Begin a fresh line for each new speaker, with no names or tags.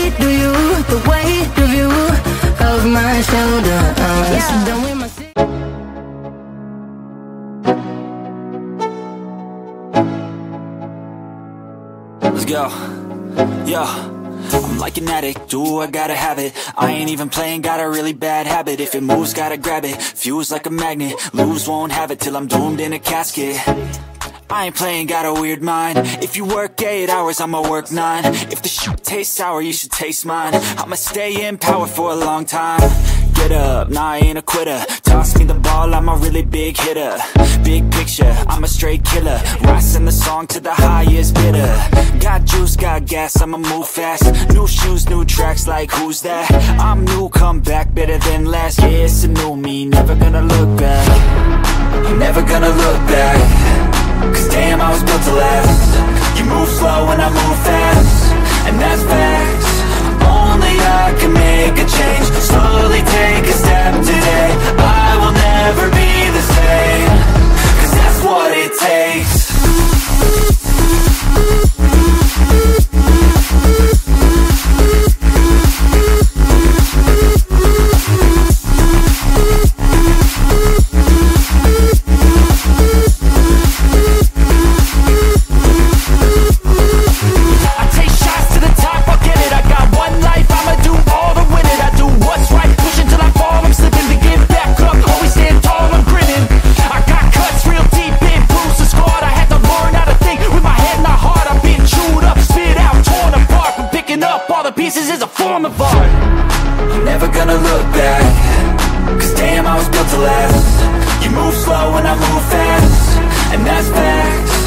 weight of you, of my shoulders. Done with my
Let's go. Yo, I'm like an addict, do I gotta have it. I ain't even playing, got a really bad habit. If it moves, gotta grab it, fuse like a magnet. Lose, won't have it till I'm doomed in a casket. I ain't playing, got a weird mind. If you work 8 hours, I'ma work 9. If the shit tastes sour, you should taste mine. I'ma stay in power for a long time. Get up, nah, I ain't a quitter. Toss me the ball, I'm a really big hitter. Big picture, I'm a straight killer. Rising the song to the highest bidder. Got juice, got gas, I'ma move fast. New shoes, new tracks, like who's that? I'm new, come back, better than last. Yeah, it's a new me, never gonna look back. I'm never gonna look back. Cause damn, I was built to last. You move slow and I move fast, and that's facts. Only I can make a change. Slowly take a step today. I will never be the same. Cause that's what it takes. Pieces is a form of art. I'm never gonna look back. Cause damn, I was built to last. You move slow and I move fast, and that's facts.